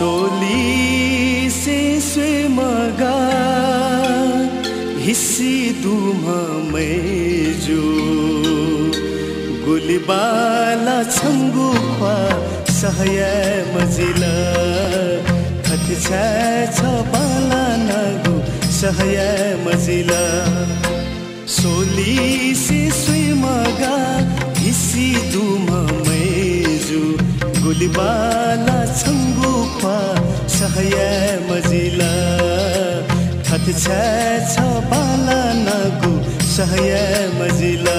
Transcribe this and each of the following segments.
सोली से स्वेमगा हिस्सी दुमा मैजु गुलिबाला छंगु ख्वा सहय मजिला खत छ बाला नगु सहय मजिला सोली से स्वेमगा हिस्सी दुमा मैजु गुलिबाला छंगु ख्वा सहय मजिला खत छ बाला नगु सहय मजिला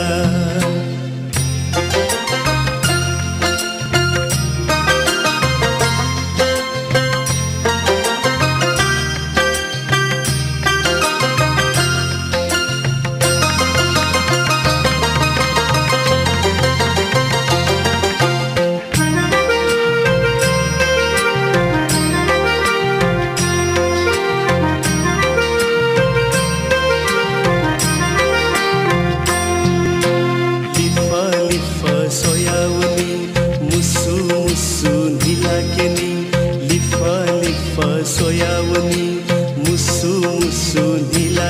सोयावनी मुसु मुसु नीला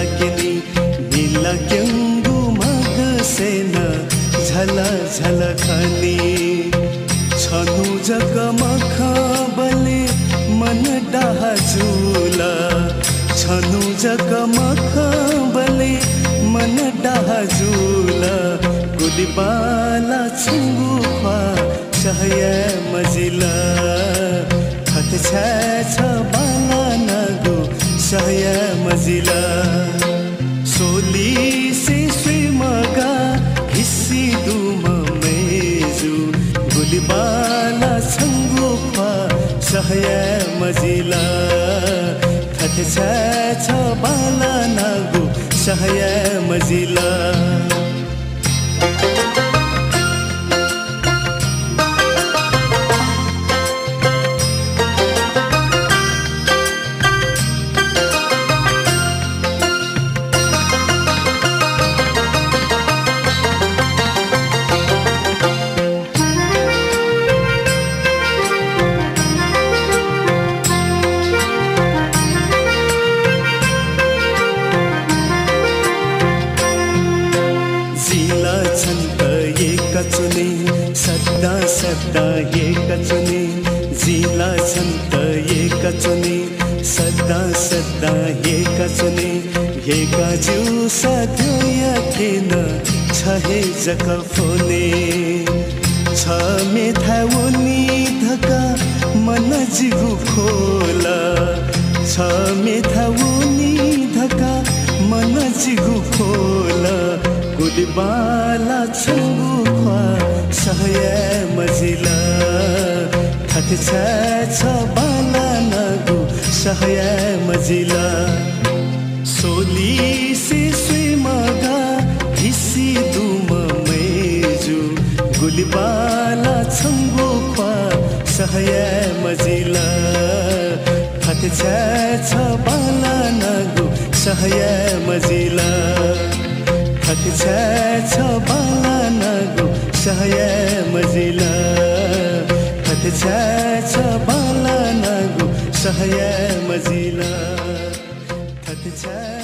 क्यंगु मग सेना झला झला खानी छनु जग मख बले मन डाहा झूला छनु जग मख बले मन डाहा झूला गुलिबाला छंगु ख्वा सहय मजिला खत छ बाला नगु सहय मजिला सोली से स्वेमगा हिस्सी दुमा मैजु गुलिबाला छंगु ख्वा सहय मजिला खत छ बाला नगु सहय मजिला कचुने सदा सदा ये कचुने जिला छन्त ये कचुने सदा सदा ये कचुने ये काजु साथ्यो यकेन छहे जक फोने छ मेधावनी धका मन जिगु खोला छ मेधावनी धका मन जिगु खोला गुलिबाला छंगु ख्वा सहय मजिला खत छ बाला नगु सहय मजिला सोली से स्वेमगा हिस्सी दुमा मैजु गुलिबाला छंगु ख्वा सहय मजिला खत छ बाला नगु सहय मजिला खत छ बाला नगु सहय मजिला खत छ बाला नगु सहय मजिला खत छ